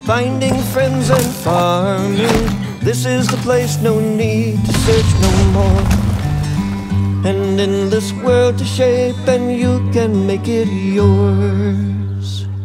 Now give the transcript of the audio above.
Finding friends and farming, this is the place, no need to search no more. An endless world to shape, and you can make it yours.